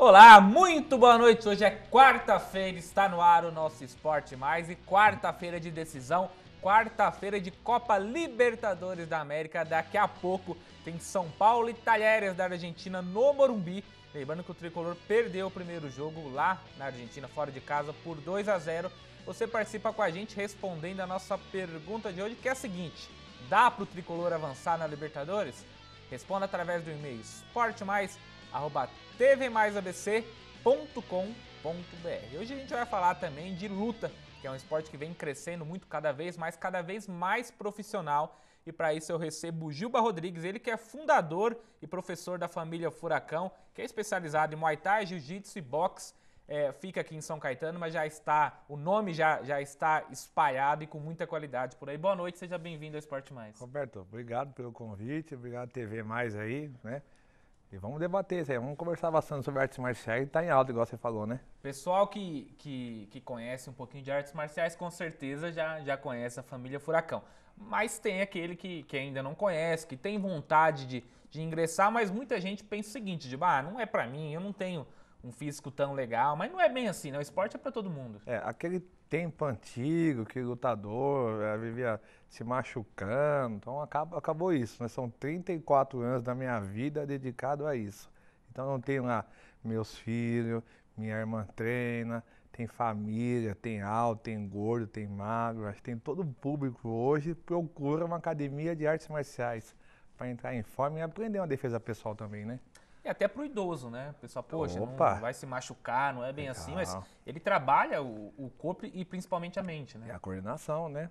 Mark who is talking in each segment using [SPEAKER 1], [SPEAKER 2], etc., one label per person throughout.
[SPEAKER 1] Olá, muito boa noite. Hoje é quarta-feira, está no ar o nosso Esporte Mais e quarta-feira de decisão, quarta-feira de Copa Libertadores da América. Daqui a pouco tem São Paulo e Talheres da Argentina no Morumbi. Lembrando que o Tricolor perdeu o primeiro jogo lá na Argentina, fora de casa, por 2-0. Você participa com a gente respondendo a nossa pergunta de hoje, que é a seguinte: dá para o Tricolor avançar na Libertadores? Responda através do e-mail esportemais@tvmaisabc.com.br. Hoje a gente vai falar também de luta, que é um esporte que vem crescendo muito, cada vez mais profissional. E para isso eu recebo o Gilba Rodrigues, ele que é fundador e professor da família Furacão, que é especializado em Muay Thai, Jiu-Jitsu e boxe. Fica aqui em São Caetano, mas o nome já está espalhado e com muita qualidade por aí. Boa noite, seja bem-vindo ao Esporte Mais.
[SPEAKER 2] Roberto, obrigado pelo convite, obrigado TV Mais aí, né? E vamos debater isso aí, vamos conversar bastante sobre artes marciais, tá em alta, igual você falou, né?
[SPEAKER 1] Pessoal que conhece um pouquinho de artes marciais, com certeza já conhece a família Furacão. Mas tem aquele que ainda não conhece, que tem vontade de ingressar, mas muita gente pensa o seguinte, não é pra mim, eu não tenho um físico tão legal, mas não é bem assim, né? O esporte é pra todo mundo.
[SPEAKER 2] Aquele tempo antigo que o lutador vivia se machucando, então acabou isso, né? São 34 anos da minha vida dedicado a isso. Então eu tenho lá meus filhos, minha irmã treina, tem família, tem alto, tem gordo, tem magro, acho que tem todo o público hoje procura uma academia de artes marciais para entrar em forma e aprender uma defesa pessoal também, né?
[SPEAKER 1] E até pro idoso, né? O pessoal, poxa, não vai se machucar, não é bem assim, mas ele trabalha o corpo e principalmente a mente, né?
[SPEAKER 2] É a coordenação, né?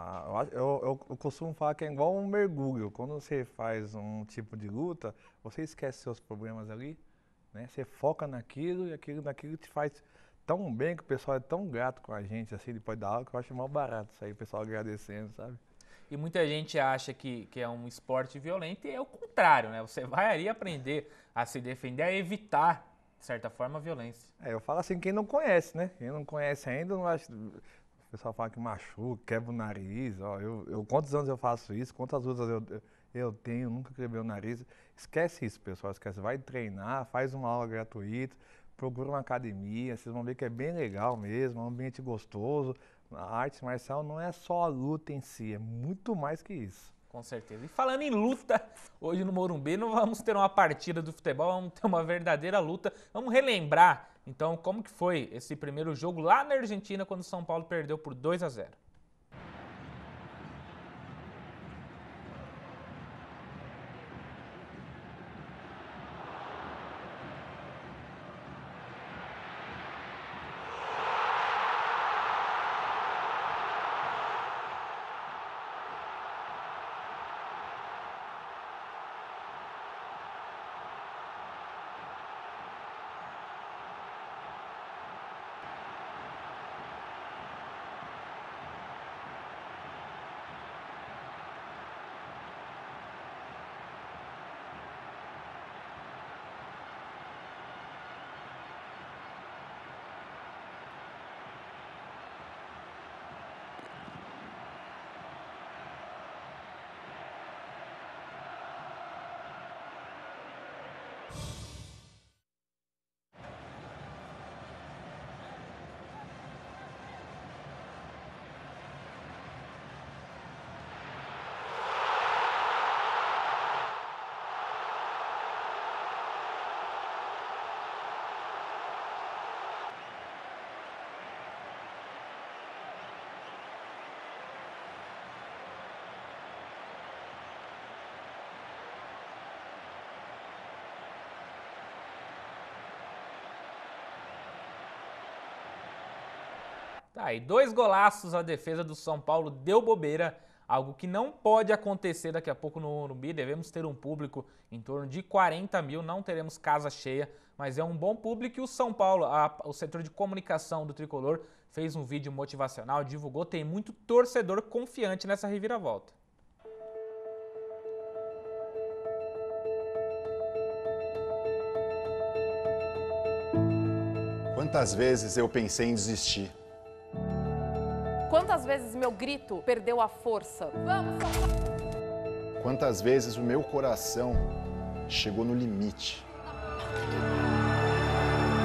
[SPEAKER 2] Eu costumo falar que é igual um mergulho. Quando você faz um tipo de luta, você esquece seus problemas ali, né? Você foca naquilo e naquilo te faz tão bem que o pessoal é tão grato com a gente, assim, depois da aula, que eu acho mal barato isso aí, o pessoal agradecendo, sabe?
[SPEAKER 1] E muita gente acha que é um esporte violento e é o contrário, né? Você vai ali aprender a se defender, a evitar, de certa forma, a violência.
[SPEAKER 2] Eu falo assim, quem não conhece, né? Quem não conhece ainda, não acha... O pessoal fala que machuca, quebra o nariz. Ó, quantos anos eu faço isso? Quantas lutas eu tenho? Nunca quebrei o nariz. Esquece isso, pessoal. Esquece. Vai treinar, faz uma aula gratuita, procura uma academia. Vocês vão ver que é bem legal mesmo, é um ambiente gostoso. A arte marcial não é só a luta em si, é muito mais que isso.
[SPEAKER 1] Com certeza. E falando em luta, hoje no Morumbi não vamos ter uma partida do futebol, vamos ter uma verdadeira luta. Vamos relembrar, então, como que foi esse primeiro jogo lá na Argentina, quando o São Paulo perdeu por 2-0. Tá, e 2 golaços, a defesa do São Paulo deu bobeira, algo que não pode acontecer daqui a pouco no Morumbi. Devemos ter um público em torno de 40 mil, não teremos casa cheia, mas é um bom público. E o São Paulo, o setor de comunicação do Tricolor, fez um vídeo motivacional, divulgou, tem muito torcedor confiante nessa reviravolta.
[SPEAKER 3] Quantas vezes eu pensei em desistir?
[SPEAKER 4] Quantas vezes meu grito perdeu a força? Vamos, São Paulo!
[SPEAKER 3] Quantas vezes o meu coração chegou no limite?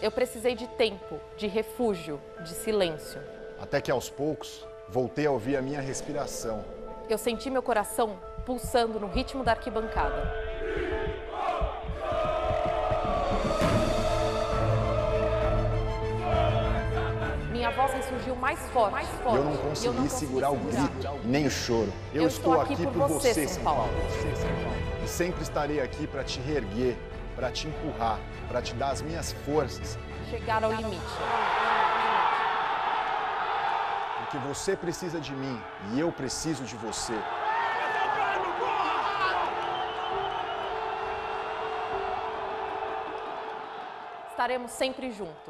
[SPEAKER 4] Eu precisei de tempo, de refúgio, de silêncio.
[SPEAKER 3] Até que aos poucos, voltei a ouvir a minha respiração.
[SPEAKER 4] Eu senti meu coração pulsando no ritmo da arquibancada. Minha voz ressurgiu mais forte.
[SPEAKER 3] Eu não consegui segurar o grito, nem o choro. Eu estou aqui por você, São Paulo. E sempre estarei aqui para te reerguer, para te empurrar, para te dar as minhas forças.
[SPEAKER 4] Chegar ao limite.
[SPEAKER 3] Porque você precisa de mim e eu preciso de você.
[SPEAKER 4] Estaremos sempre juntos.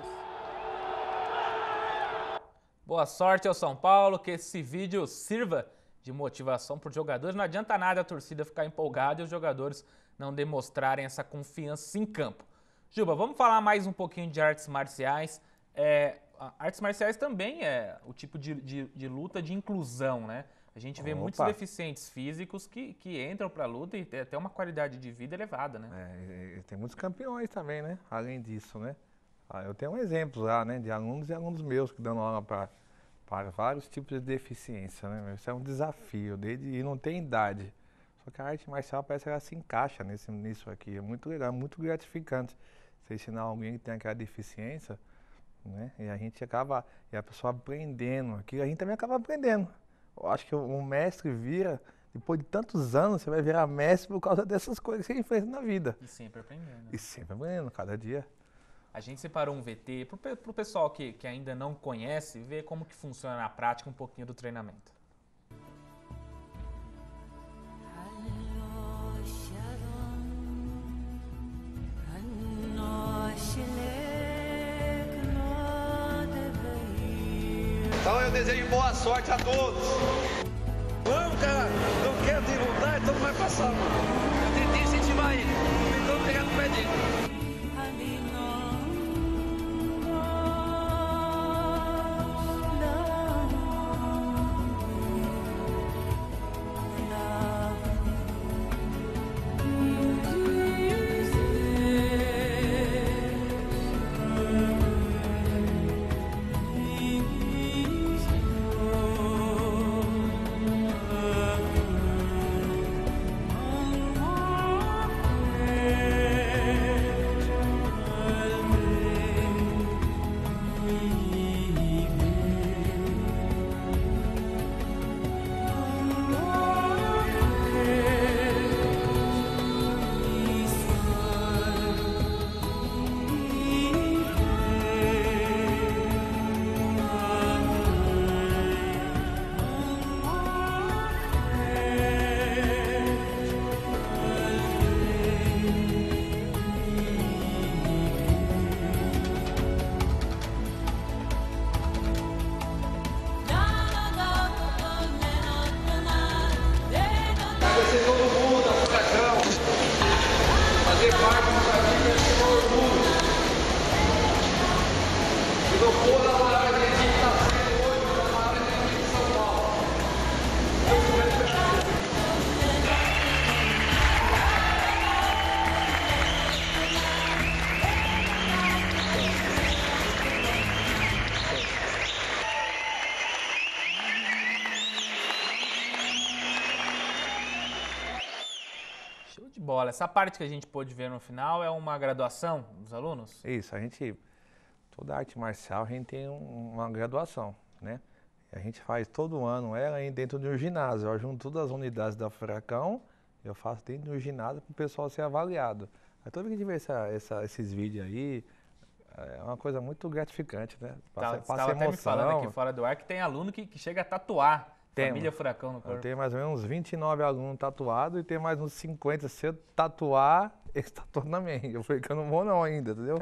[SPEAKER 1] Boa sorte ao São Paulo, que esse vídeo sirva de motivação para os jogadores. Não adianta nada a torcida ficar empolgada e os jogadores não demonstrarem essa confiança em campo. Juba, vamos falar mais um pouquinho de artes marciais. Artes marciais também é o tipo de luta de inclusão, né? A gente vê muitos deficientes físicos que entram para a luta e tem até uma qualidade de vida elevada, né?
[SPEAKER 2] Tem muitos campeões também, né? Além disso, né? Eu tenho um exemplo lá, né? De alunos e alunos meus que dão aula para vários tipos de deficiência, né? Isso é um desafio, e não tem idade. Só que a arte marcial parece que ela se encaixa nisso aqui. É muito legal, muito gratificante você ensinar alguém que tem aquela deficiência, né? E a pessoa aprendendo aquilo, a gente também acaba aprendendo. Eu acho que o mestre vira, depois de tantos anos, você vai virar mestre por causa dessas coisas que você enfrenta na vida.
[SPEAKER 1] E sempre aprendendo.
[SPEAKER 2] E sempre aprendendo, cada dia.
[SPEAKER 1] A gente separou um VT para o pessoal que ainda não conhece, ver como que funciona na prática um pouquinho do treinamento.
[SPEAKER 5] Então eu desejo boa sorte a todos. Vamos, cara. Não quero ter vontade, então não vai passar, mano. Eu tentei incentivar ele. Então pegar no pé dele.
[SPEAKER 1] Show de bola. Essa parte que a gente pôde ver no final é uma graduação dos alunos?
[SPEAKER 2] Isso, toda arte marcial a gente tem uma graduação, né? A gente faz todo ano ela dentro de um ginásio. Eu junto todas as unidades da Furacão, eu faço dentro de um ginásio para o pessoal ser avaliado. Aí toda vez que a gente vê esses vídeos aí, é uma coisa muito gratificante, né?
[SPEAKER 1] Você estava até me falando aqui fora do ar que tem aluno que chega a tatuar Família Furacão no corpo.
[SPEAKER 2] Eu tenho mais ou menos uns 29 alunos tatuados e tem mais uns 50. Se eu tatuar, eles tatuam também. Eu falei que eu não vou não ainda, entendeu?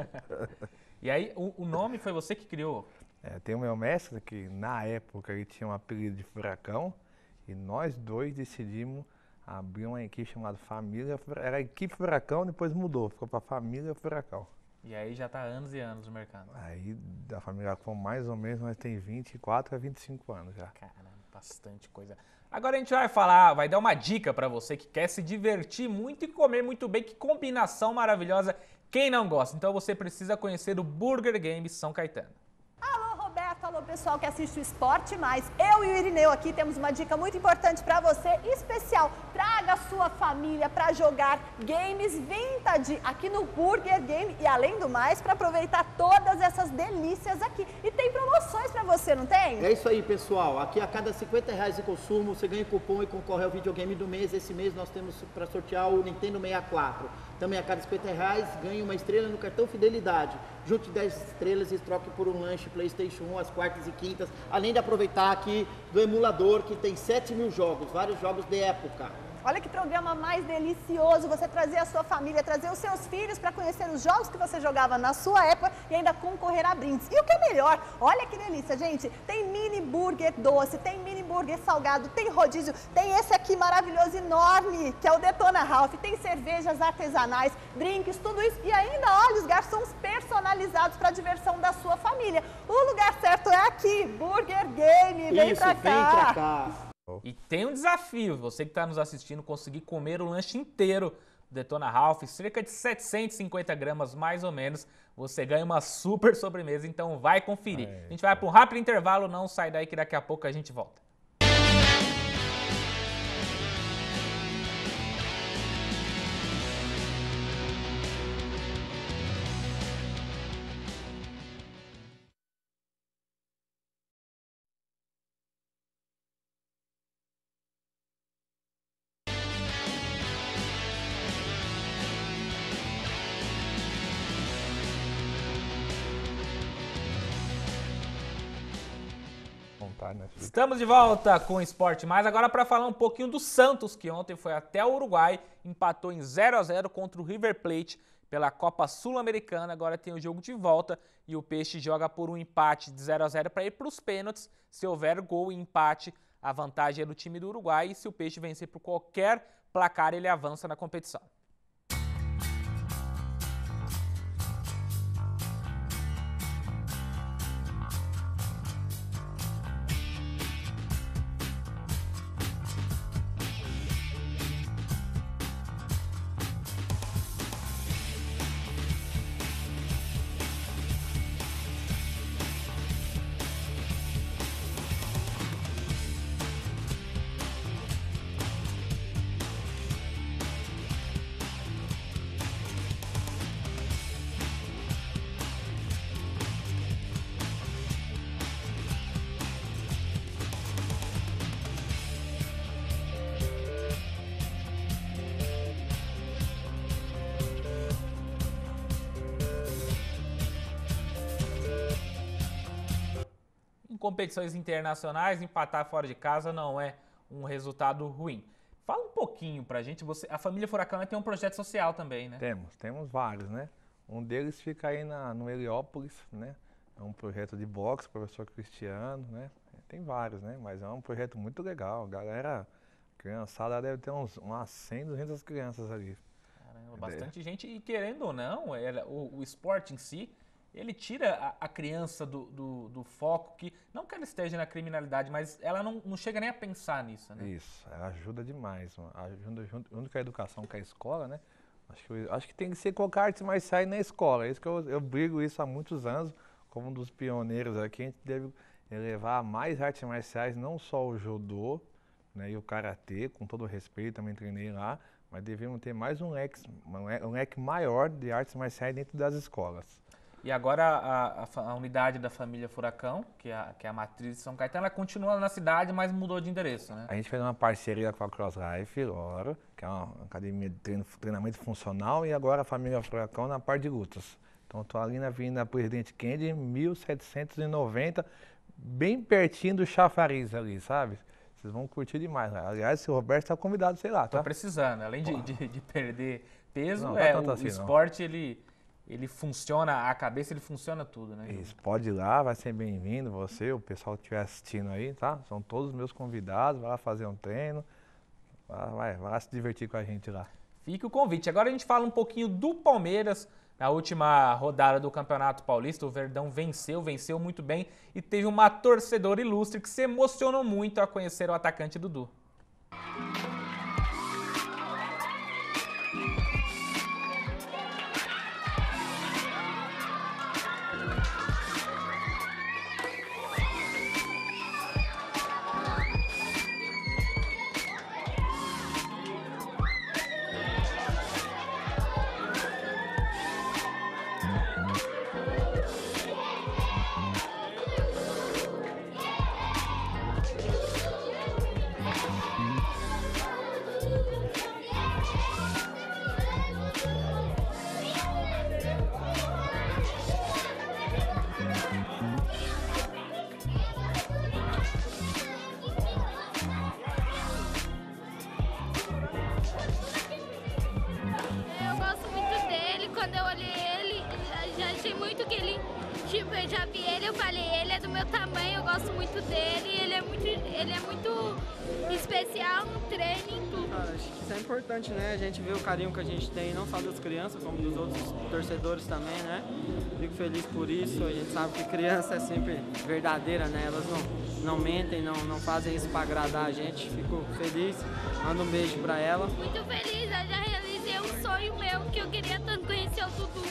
[SPEAKER 1] E aí, o nome foi você que criou?
[SPEAKER 2] Tem o meu mestre, que na época ele tinha um apelido de Furacão, e nós dois decidimos abrir uma equipe chamada Família Furacão. Era a equipe Furacão, depois mudou, ficou para Família Furacão.
[SPEAKER 1] E aí já está há anos e anos no mercado.
[SPEAKER 2] Aí da Família Furacão mais ou menos nós tem 24 a 25 anos já.
[SPEAKER 1] Caramba, bastante coisa. Agora a gente vai dar uma dica para você que quer se divertir muito e comer muito bem. Que combinação maravilhosa Quem não gosta? Então você precisa conhecer o Burger Game São Caetano.
[SPEAKER 6] Alô, pessoal que assiste o Esporte Mais. Eu e o Irineu aqui temos uma dica muito importante para você, especial. Traga a sua família para jogar games vintage aqui no Burger Game e, além do mais, para aproveitar todas essas delícias aqui. E tem promoções para você, não tem?
[SPEAKER 7] É isso aí, pessoal. Aqui a cada R$50 de consumo, você ganha cupom e concorre ao videogame do mês. Esse mês nós temos para sortear o Nintendo 64. Também a cada R$50 ganha uma estrela no cartão Fidelidade. Junte 10 estrelas e troque por um lanche PlayStation 1 às quartas e quintas. Além de aproveitar aqui do emulador, que tem 7.000 jogos, vários jogos de época.
[SPEAKER 6] Olha que programa mais delicioso, você trazer a sua família, trazer os seus filhos para conhecer os jogos que você jogava na sua época e ainda concorrer a brindes. E o que é melhor, olha que delícia, gente, tem mini burger doce, tem mini burger salgado, tem rodízio, tem esse aqui maravilhoso, enorme, que é o Detona Ralph, tem cervejas artesanais, drinks, tudo isso e ainda, olha, os garçons personalizados para a diversão da sua família. O lugar certo é aqui, Burger Game, vem pra cá.
[SPEAKER 7] Vem pra cá.
[SPEAKER 1] E tem um desafio, você que está nos assistindo, conseguir comer o lanche inteiro do Detona Ralph, cerca de 750 gramas mais ou menos, você ganha uma super sobremesa, então vai conferir. A gente vai para um rápido intervalo, não sai daí que daqui a pouco a gente volta. Estamos de volta com o Esporte Mais, agora para falar um pouquinho do Santos, que ontem foi até o Uruguai, empatou em 0-0 contra o River Plate pela Copa Sul-Americana, agora tem o jogo de volta e o Peixe joga por um empate de 0-0 para ir para os pênaltis. Se houver gol e empate, a vantagem é do time do Uruguai e se o Peixe vencer por qualquer placar, ele avança na competição. Competições internacionais, empatar fora de casa não é um resultado ruim. Fala um pouquinho pra gente, a família Furacão tem um projeto social também, né?
[SPEAKER 2] Temos vários, né? Um deles fica aí no Heliópolis, né? É um projeto de boxe, professor Cristiano, né? Tem vários, né? Mas é um projeto muito legal. Galera, criançada deve ter umas 100, 200 crianças ali.
[SPEAKER 1] Caramba, bastante gente. E querendo ou não, o esporte em si, ele tira a criança do foco, que não que ela esteja na criminalidade, mas ela não chega nem a pensar nisso, né?
[SPEAKER 2] Isso, ela ajuda demais. Ajuda junto com a educação, com a escola, né? Acho que tem que ser colocar artes marciais na escola. É isso que eu brigo isso há muitos anos, como um dos pioneiros aqui. A gente deve elevar mais artes marciais, não só o judô, né, e o karatê, com todo respeito, também treinei lá, mas devemos ter mais um leque maior de artes marciais dentro das escolas.
[SPEAKER 1] E agora a unidade da família Furacão, que é a matriz de São Caetano, ela continua na cidade, mas mudou de endereço, né?
[SPEAKER 2] A gente fez uma parceria com a Cross Life, que é uma academia de treinamento funcional, e agora a família Furacão na parte de lutas. Então estou ali na Avenida Presidente Kennedy, 1790, bem pertinho do Chafariz ali, sabe? Vocês vão curtir demais. Aliás, se o Roberto está convidado, sei lá, tá?
[SPEAKER 1] Tô precisando, além de perder peso,
[SPEAKER 2] não,
[SPEAKER 1] o assim, esporte, ele funciona, a cabeça, ele funciona tudo, né?
[SPEAKER 2] Isso, pode ir lá, vai ser bem-vindo, você, o pessoal que estiver assistindo aí, tá? São todos meus convidados, vai lá fazer um treino, vai lá se divertir com a gente lá.
[SPEAKER 1] Fica o convite. Agora a gente fala um pouquinho do Palmeiras. Na última rodada do Campeonato Paulista, o Verdão venceu muito bem e teve uma torcedora ilustre que se emocionou muito ao conhecer o atacante Dudu.
[SPEAKER 8] Eu gosto muito dele, quando eu olhei ele, já achei muito que ele, tipo, eu já vi ele, eu falei, ele é do meu tamanho, eu gosto muito dele, ele é muito especial no treino e em tudo.
[SPEAKER 9] Cara, acho que isso é importante, né? A gente vê o carinho que a gente tem, não só das crianças, como dos outros torcedores também, né? Fico feliz por isso, a gente sabe que criança é sempre verdadeira, né? Elas não mentem, não fazem isso para agradar a gente. Fico feliz, mando um beijo para ela.
[SPEAKER 8] Muito feliz, eu já realizei um sonho meu, que eu queria tanto conhecer o Dudu.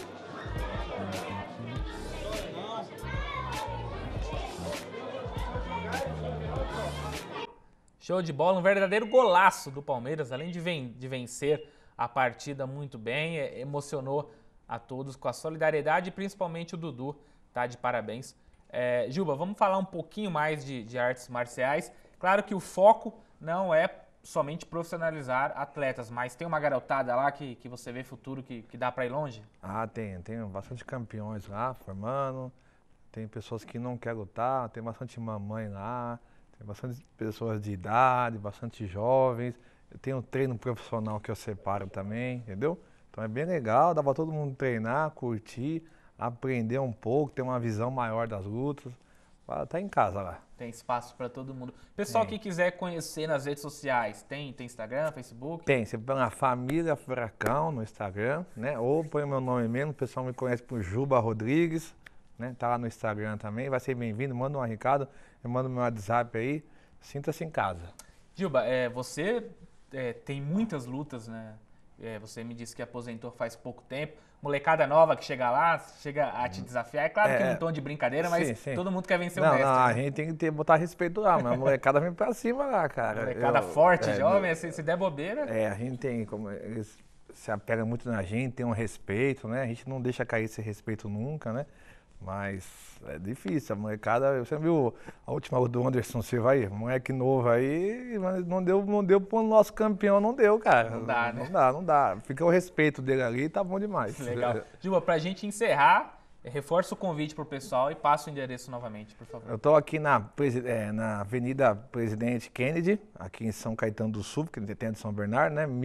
[SPEAKER 1] Show de bola, um verdadeiro golaço do Palmeiras, além de vencer a partida muito bem, emocionou a todos com a solidariedade e principalmente o Dudu, tá de parabéns. Juba, vamos falar um pouquinho mais de artes marciais. Claro que o foco não é somente profissionalizar atletas, mas tem uma garotada lá que você vê futuro que dá para ir longe?
[SPEAKER 2] Ah, tem bastante campeões lá formando, tem pessoas que não querem lutar, tem bastante mamãe lá, tem bastante pessoas de idade, bastante jovens. Eu tenho um treino profissional que eu separo também, entendeu? Então é bem legal, dá pra todo mundo treinar, curtir, aprender um pouco, ter uma visão maior das lutas. Tá em casa lá.
[SPEAKER 1] Tem espaço para todo mundo. Pessoal que quiser conhecer nas redes sociais, tem Instagram, Facebook?
[SPEAKER 2] Tem, você põe a Família Furacão no Instagram, né? Ou põe o meu nome mesmo, o pessoal me conhece por Juba Rodrigues, né? Tá lá no Instagram também, vai ser bem-vindo, manda um recado, eu mando meu WhatsApp aí, sinta-se em casa.
[SPEAKER 1] Juba, você tem muitas lutas, né? Você me disse que aposentou faz pouco tempo. Molecada nova que chega lá, chega a te desafiar. É claro que num tom de brincadeira, mas sim. Todo mundo quer vencer o mestre.
[SPEAKER 2] Não, a gente tem que botar respeito lá, mas a molecada vem pra cima lá, cara.
[SPEAKER 1] Molecada forte, jovem, se der bobeira.
[SPEAKER 2] A gente tem, eles se apegam muito na gente, tem um respeito, né? A gente não deixa cair esse respeito nunca, né? Mas é difícil, a molecada, você viu a última do Anderson Silva aí, moleque novo aí, mas não deu pro nosso campeão, não deu, cara.
[SPEAKER 1] Não dá, né?
[SPEAKER 2] Não dá. Fica o respeito dele ali, tá bom demais.
[SPEAKER 1] Legal. Juba, pra gente encerrar, reforça o convite pro pessoal e passa o endereço novamente, por favor.
[SPEAKER 2] Eu tô aqui na Avenida Presidente Kennedy, aqui em São Caetano do Sul, que tem de São Bernardo, né?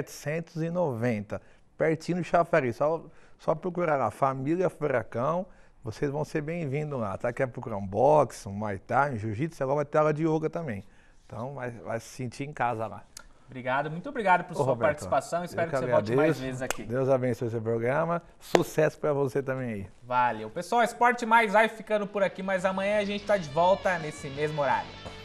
[SPEAKER 2] 1790, pertinho do Chafariz. Só procurar lá, Família Furacão. Vocês vão ser bem-vindos lá, tá? Quer procurar um boxe, um muay thai, um jiu-jitsu, agora vai ter aula de yoga também. Então vai se sentir em casa lá.
[SPEAKER 1] Obrigado, muito obrigado por sua participação. Espero que você volte mais vezes aqui.
[SPEAKER 2] Deus abençoe esse programa. Sucesso para você também aí.
[SPEAKER 1] Valeu. Pessoal, Esporte Mais vai ficando por aqui, mas amanhã a gente tá de volta nesse mesmo horário.